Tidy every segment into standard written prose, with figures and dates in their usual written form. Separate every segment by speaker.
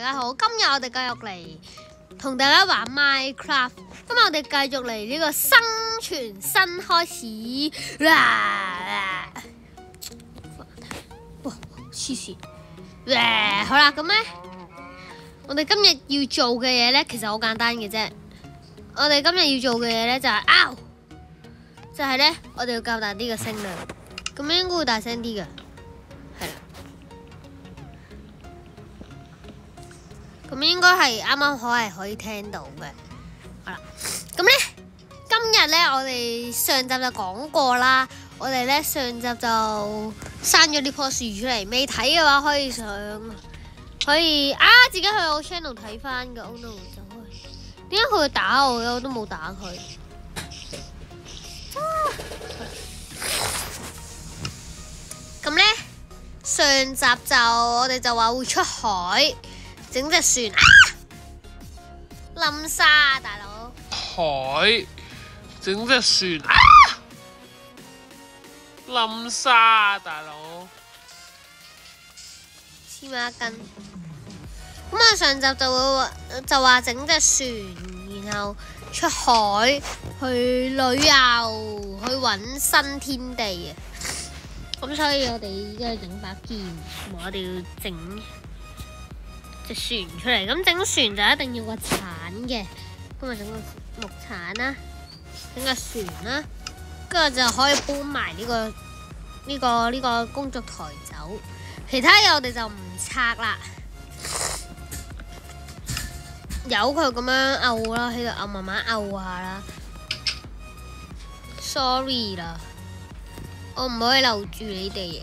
Speaker 1: 家好，今日我哋繼續嚟同大家玩 Minecraft。今日我哋繼續嚟呢個生存新開始。哇！黐線！好啦，咁咧，我哋今日要做嘅嘢咧，其實好簡單嘅啫。我哋今日要做嘅嘢咧就係就係咧，我哋要較大啲嘅聲量，咁樣應該會大聲啲嘅，係啦。咁應該係啱啱可以聽到嘅，好啦。咁咧，今日咧我哋上集就講過啦，我哋咧上集就生咗呢棵樹出嚟，未睇嘅話可以自己去我 channel 睇翻嘅。Oh no！點解佢會打我嘅？我都冇打佢。咁咧，上集我哋就話會出海整隻船冧沙，大佬。
Speaker 2: 海整隻船冧沙，大佬。
Speaker 1: 黐孖筋。咁我上集就話整隻船，然後出海去旅遊，去揾新天地啊！咁所以我哋依家要整把劍，同埋我哋要整隻船出嚟。咁整船就一定要個鏟嘅，咁啊整個木鏟啦，整個船啦，跟住就可以搬埋呢個工作台走。其他嘢我哋就唔拆啦。由佢咁樣漚啦，喺度漚，慢慢漚下啦。Sorry 啦，我唔可以留住你哋，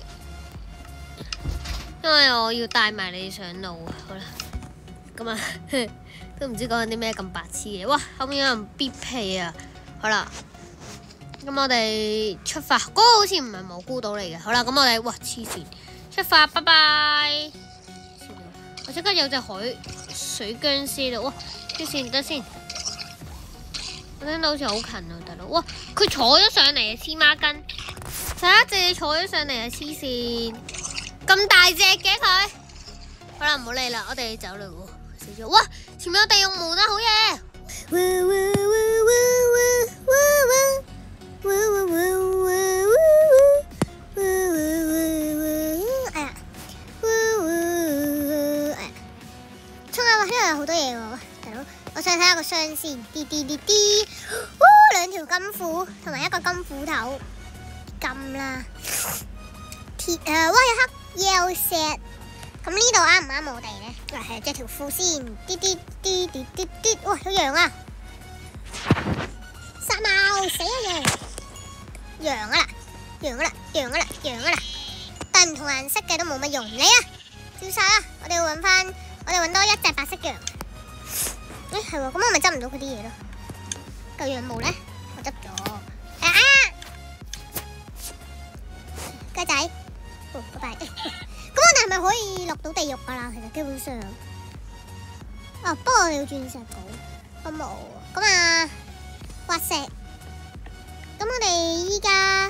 Speaker 1: 因為我要帶埋你上路啊。好啦，咁啊，都唔知講緊啲咩咁白痴嘅。哇，後面有人憋屁啊！好啦，咁我哋出發。嗰個好似唔係蘑菇島嚟嘅。好啦，咁我哋黐線，出發，拜拜。我即刻有隻水僵屍啦！哇，得先，我聽到好似好近啊，大佬！哇，佢坐咗上嚟啊，黐孖筋！第一隻坐咗上嚟啊，黐線！咁大隻嘅佢，好啦，唔好理啦，我哋走啦喎，死咗！哇，前面有地獄門啊，好嘢！好多嘢喎，大佬！我想睇下個箱先，兩條金斧同埋一個金斧頭，金啦，鐵有黑曜石。咁呢度啱唔啱我哋咧？係着條褲先，哇，有羊啊！殺貓死啊羊啊啦！但唔同顏色嘅都冇乜用，嚟啊！照殺啊！我哋搵多一隻白色羊。係喎，咁我咪執唔到佢啲嘢咯。嚿羊毛咧，我執咗。雞仔，拜拜。咁我哋係咪可以落到地獄噶啦？其實基本上。不過我哋要鑽石寶，我冇。咁啊，挖石。咁我哋依家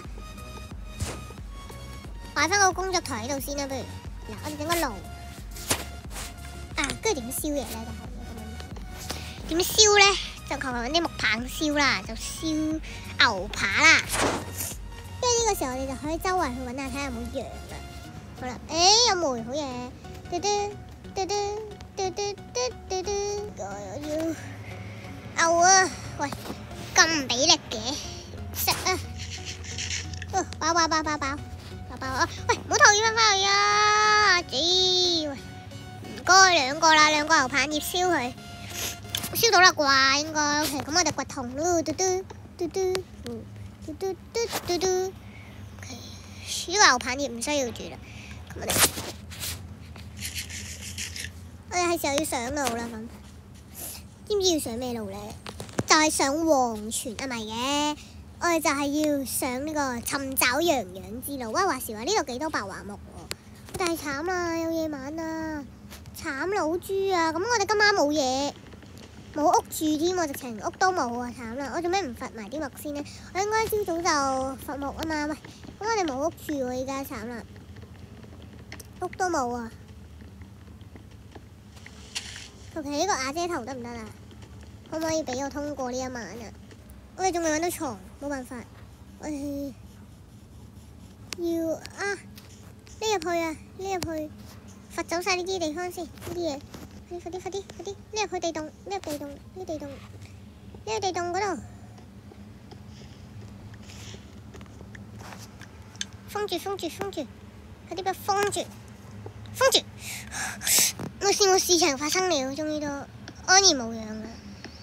Speaker 1: 擺翻個工作台喺度先啦，不如。嗱，我哋整個爐。跟住點燒嘢咧？點燒咧？就求其揾啲木棒燒啦，就燒牛扒啦。跟住呢個時候，我哋就可以周圍去揾下，睇下有冇羊啦。好啦，有煤，好嘢。我要牛啊！喂，咁唔俾力嘅，食啊！飽啊！喂，唔好投魚翻去啊！喂，唔該，兩個牛扒葉燒佢。燒到啦啩，應該 OK。咁我哋掘銅咯，呢個牛棒葉唔需要住啦。咁我哋係時候要上路啦。咁知唔知要上咩路咧？就係上黃泉啊，唔係嘅，我哋就係要上呢個尋找羊之路。話時話呢度幾多白樺木喎，但係慘啦，有夜晚啊，慘老豬啊！咁我哋今晚冇嘢。冇屋住添，我直情屋都冇啊，慘啦！我做咩唔伐埋啲木先呢？我應該朝早就伐木啊嘛。喂，咁我哋冇屋住喎，依家慘啦，屋都冇啊！
Speaker 3: 求其呢個瓦遮頭得唔得啊？可唔可以俾我通過呢一晚啊？我哋仲未揾到床，冇辦法。我哋要啊匿入去啊，匿入去，罰走晒呢啲地方先，呢啲嘢。快啲！匿入去地洞，匿入地洞嗰度。封住！快啲俾封住！冇事情發生了，終於都安然無恙啦。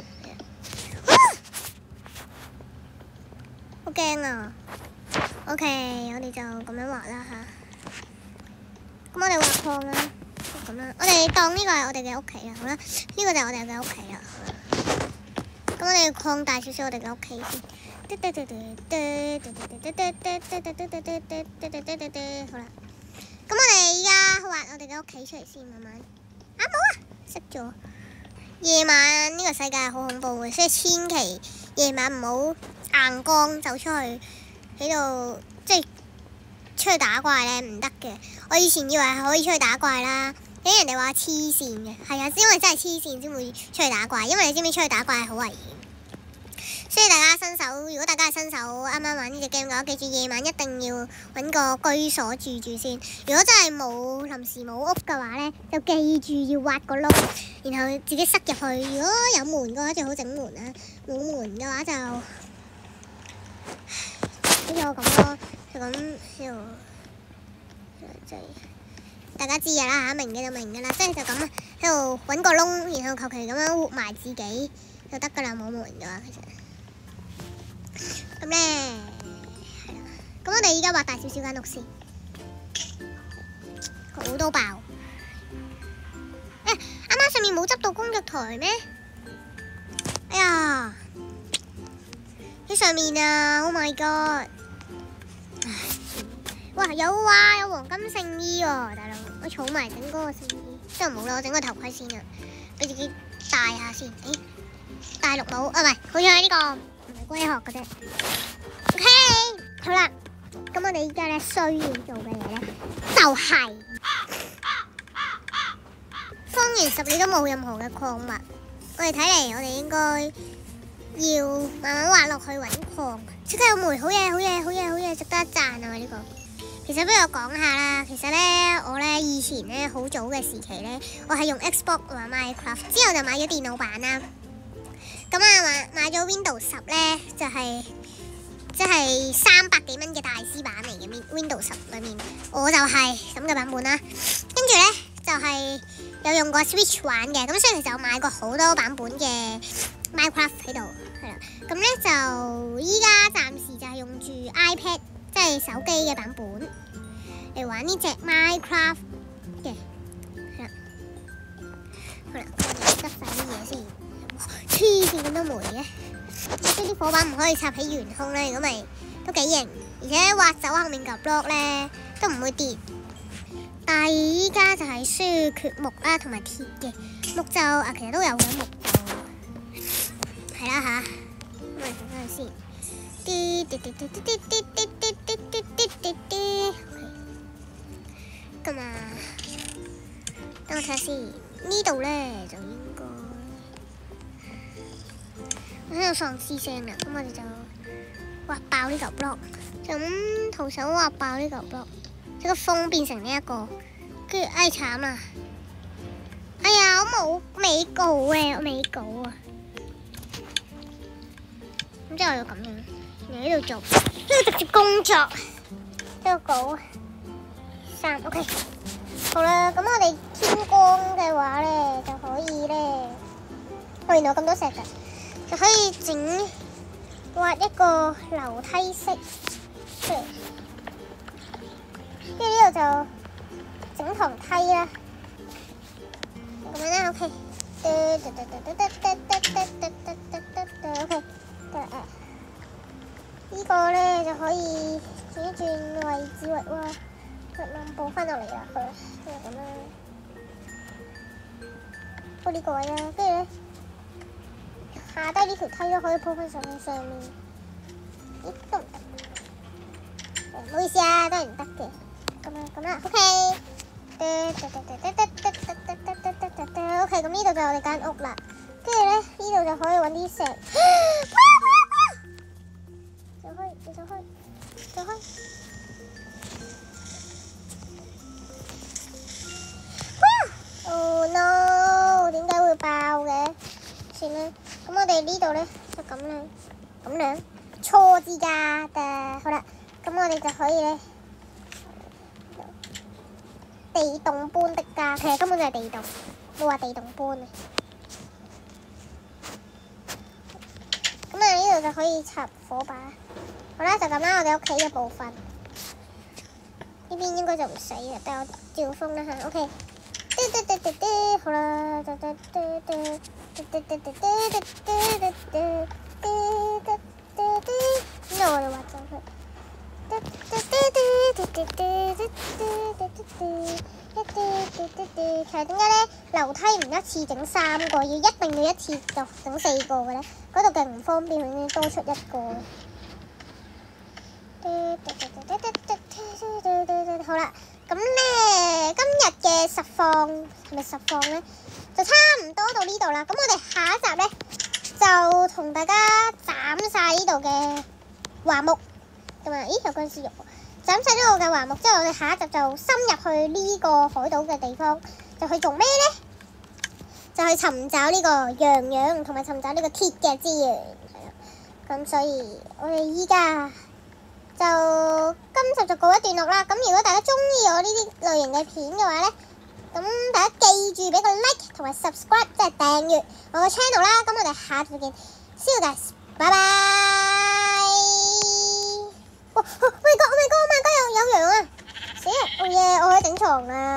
Speaker 3: 好驚啊 ！OK， 我哋就咁樣畫啦嚇。咁我哋畫框啦，咁啦。我哋當呢個係我哋嘅屋企啦，好啦。呢個就係我哋嘅屋企啦。咁我哋擴大少少我哋嘅屋企先。好啦。咁我哋而家畫我哋嘅屋企出嚟先，慢慢。冇啊，熄咗。夜晚呢個世界係好恐怖嘅，所以千祈夜晚唔好硬光走出去喺度，即係出去打怪咧唔得嘅。我以前以為係可以出去打怪啦，俾人哋話黐線嘅，係啊，因為真係黐線先會出去打怪，因為你知唔知出去打怪係好危險。所以大家新手，如果大家係新手啱啱玩呢隻 game 嘅話，記住夜晚一定要揾個居所住先。如果真係臨時冇屋嘅話呢，就記住要挖個窿，然後自己塞入去。如果有門嘅話，最好整門啦；冇門嘅話就好似我咁咯，就咁喺度。大家知㗎啦嚇，明嘅就明㗎啦，即係就咁啊，喺度揾個窿，然後求其咁樣活埋自己就得㗎啦，冇門嘅話其實。咁咧，係啦。咁我哋依家畫大少少間屋先，好多爆。啱啱上面冇執到工作台咩？哎呀，喺上面啊 ！Oh my god！ 哇，有黃金聖衣喎，大佬，我儲埋整嗰個聖衣，真係冇啦，我整個頭盔先啊，俾自己戴下先。戴綠帽啊，唔係，好似係呢個。唔係龜殼嘅啫。OK， 好啦，咁我哋依家咧需要做嘅嘢咧，就係方圓10里都冇任何嘅礦物。我哋睇嚟，我哋應該要慢慢挖落去揾礦。即刻有煤，好嘢，值得一讚啊！呢個其實不如我講下啦。其實咧，我咧以前咧好早嘅時期咧，我係用 Xbox 玩 Minecraft， 之後就買咗電腦版啦。咁啊買咗 Windows 10咧，就係即係300幾蚊嘅大師版嚟嘅 Windows 10裏面，我就係咁嘅版本啦。跟住咧就係有用過 Switch 玩嘅，咁所以其實我買過好多版本嘅 Minecraft 喺度，係啦。咁咧就依家暫時就係用住 iPad， 即係手機嘅版本嚟玩呢隻 Minecraft 嘅，係啦。好啦，我哋執晒啲嘢先。黐線咁多煤嘅，即啲火板唔可以插喺懸空咧，如果咪都幾型，而且挖走後面嚿 block 咧都唔會跌。但係依家就係需要缺木啦，同埋鐵嘅木就其實都有嘅木就係啦吓，咁我哋整翻佢先。咁啊，等我睇下先，呢度咧就應該。我喺度喪屍聲啦，咁我哋就挖爆呢嚿 block， 就咁徒手挖爆呢嚿 block， 即個風變成呢一個，跟住慘啦！哎呀，我冇尾稿嘅，我尾稿啊！咁之後要咁樣，然後喺度做，呢度直接工作，呢個稿3 OK， 好啦，咁我哋天光嘅話咧就可以咧，原來有咁多石嘅。就可以挖一個樓梯式出嚟，跟住呢度就整堂梯啦，咁樣啦 ，OK。OK， 得啦。呢個咧就可以轉一轉位置位喎，補翻落嚟啦，好啦，咁啦，鋪呢個位啦，跟住咧。下低呢條梯都可以鋪翻上去上面，咦都唔得，唔好意思啊，都係唔得嘅，咁啦，OK，OK，咁呢度就係我哋間屋啦。跟住咧，呢度就可以揾啲石。走開，你走開，走開。Oh no！ 點解會爆嘅？算啦，咁我哋呢度咧就咁樣錯字㗎嘅。好啦，咁我哋就可以咧地洞般的家，其實根本就係地洞，冇話地洞般啊。咁啊，呢度就可以插火把。好啦，就咁啦，我哋屋企嘅部分。呢邊應該就唔使嘅，俾我照封啦嚇。OK。好啦，咁我哋畫咗佢。其實點解咧樓梯唔一次整3個，一定要一次就整4個嘅咧？嗰度勁唔方便，永遠多出1個。好啦。咁咧，今日嘅實況係咪實況咧？就差唔多到呢度啦。咁我哋下一集咧就同大家斬晒呢度嘅樺木，咁啊，咦有僵屍肉喎！斬晒呢度嘅樺木之後，我哋下一集就深入去呢個海島嘅地方，就去做咩咧？就去尋找呢個羊同埋尋找呢個鐵嘅資源，係啦。咁所以我哋依家就今集就告一段落啦。咁如果大家中意我呢啲類型嘅片嘅話咧，咁大家記住俾個 like 同埋 subscribe， 即係訂閱我個 channel 啦。咁我哋下次見 ，see you guys， 拜拜。Oh my god， 有羊啊！死啊！我可以整床啊！